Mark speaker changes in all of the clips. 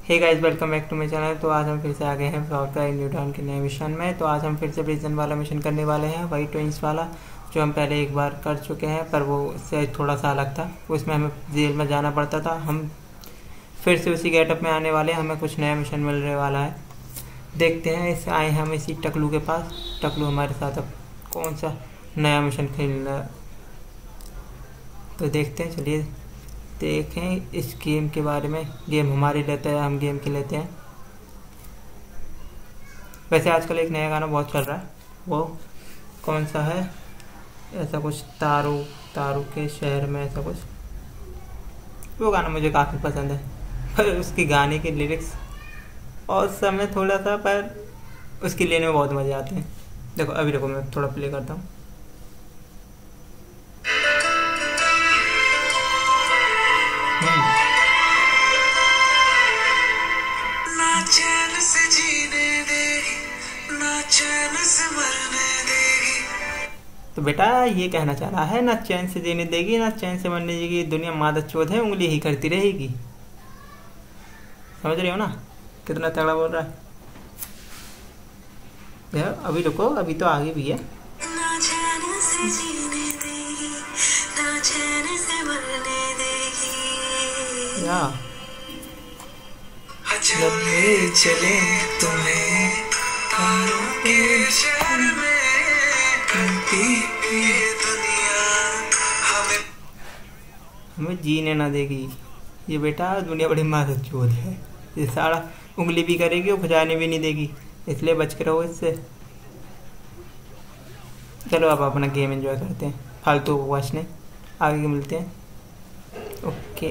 Speaker 1: Hey guys, welcome back to my channel. तो आज हम फिर से आ गए हैं सॉफ्टवेयर न्यूटन के नए मिशन में। तो आज हम फिर से प्रिजन वाला मिशन करने वाले हैं, वही ट्विंस वाला जो हम पहले एक बार कर चुके हैं, पर वो उससे थोड़ा सा अलग था। उसमें हमें जेल में जाना पड़ता था। हम फिर से उसी गेटअप में आने वाले हैं, हमें कुछ नया मिशन मिलने वाला है। देखते हैं। इस आए हम इसी टकलू के पास। टकलू हमारे साथ अब कौन सा नया मिशन खेलना, तो देखते हैं। चलिए देखें इस गेम के बारे में। गेम हमारी लेते हैं, हम गेम के लेते हैं। वैसे आजकल एक नया गाना बहुत चल रहा है, वो कौन सा है? ऐसा कुछ तारू तारू के शहर में, ऐसा कुछ। वो गाना मुझे काफ़ी पसंद है, पर उसकी गाने के लिरिक्स और समय थोड़ा सा, पर उसकी लेने में बहुत मज़े आते हैं। देखो अभी देखो, मैं थोड़ा प्ले करता हूँ।
Speaker 2: ना चैन से जीने देगी, ना चैन से मरने देगी।
Speaker 1: तो बेटा ये कहना चाह रहा है, ना चैन से जीने देगी ना चैन से मरने देगी, दुनिया मादक चौध है, उंगली ही करती रहेगी। समझ रहे हो ना कितना तगड़ा बोल रहा है? अभी रुको, अभी तो आगे भी है।
Speaker 2: ना चैन से जीने देगी, ना चैन से मरने देगी।
Speaker 1: या
Speaker 2: चले चले तुम्हें तारों के शहर में, करती ये दुनिया
Speaker 1: हमें जीने ना देगी। ये बेटा दुनिया बड़ी मादक चौध है, ये सारा उंगली भी करेगी और खुजाने भी नहीं देगी, इसलिए बच के रहो इससे। चलो अब अपना गेम एंजॉय करते हैं, फालतू वॉच नहीं। आगे मिलते हैं। Okay.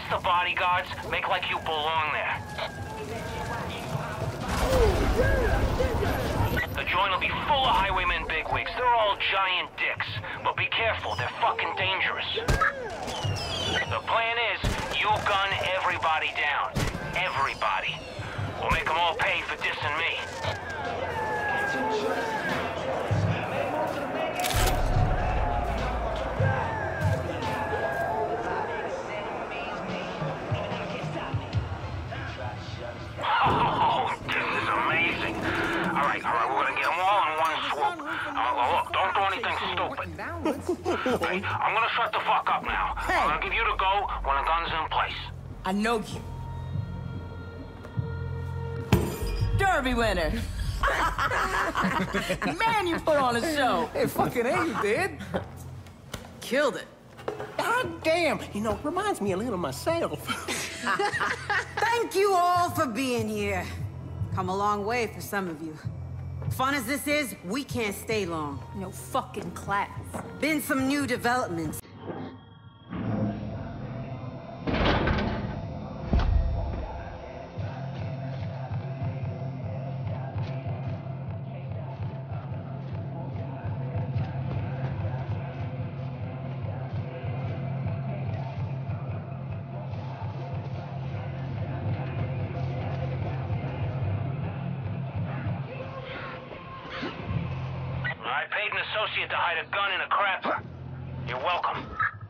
Speaker 3: rest the bodyguards, make like you belong there. The joint will be full of highwaymen bigwigs. They're all giant dicks. But be careful, they're fucking dangerous. The plan is, you gun everybody down. Everybody. We'll make them all pay for dissing me. Oh, this is amazing. All right, we're gonna get them all in one swoop. Look, don't do anything stupid. Hey, I'm gonna shut the fuck up now. I'm gonna give you the go when the gun's in place.
Speaker 4: I know you. Derby winner. Man, you put on a show.
Speaker 5: Hey, fucking A, you did.
Speaker 4: Killed it.
Speaker 5: God damn. You know, reminds me a little of myself.
Speaker 6: Thank you all for being here. Come a long way for some of you. Fun as this is, we can't stay long.
Speaker 7: No fucking class.
Speaker 6: Been some new developments.
Speaker 3: I paid an associate to hide a gun in a crap. You're welcome.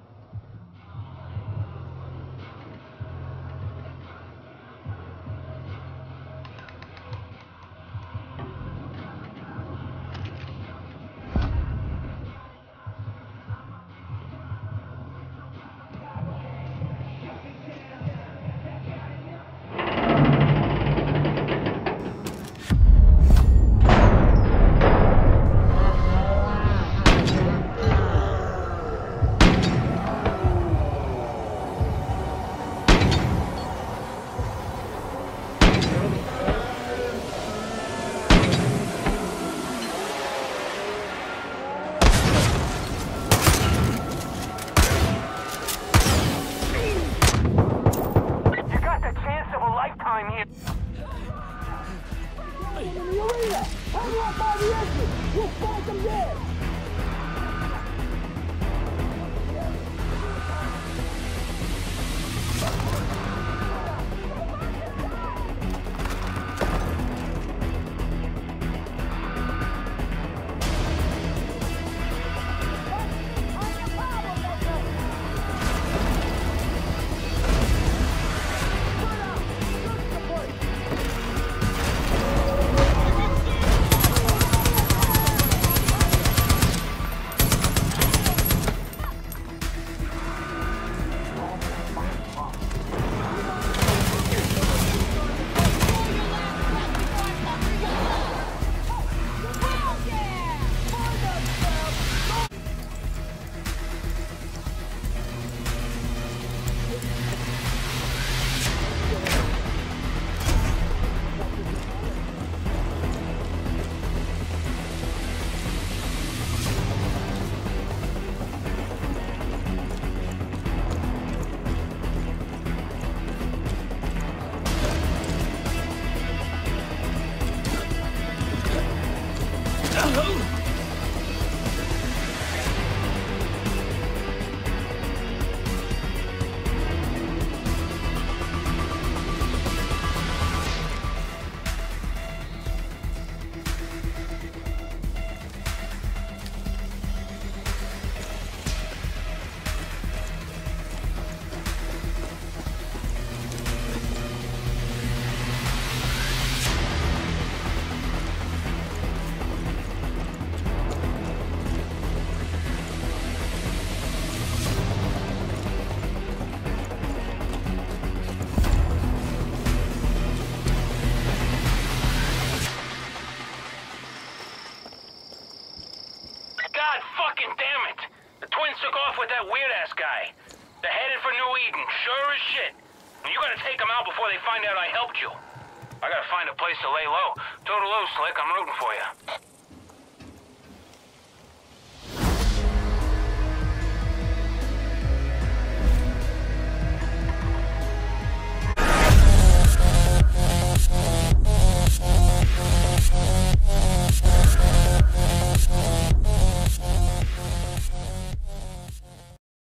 Speaker 3: They're headed for New Eden, sure as shit. And you gotta take them out before they find out I helped you. I gotta find a place to lay low. Toodaloo, Slick, I'm rooting for you.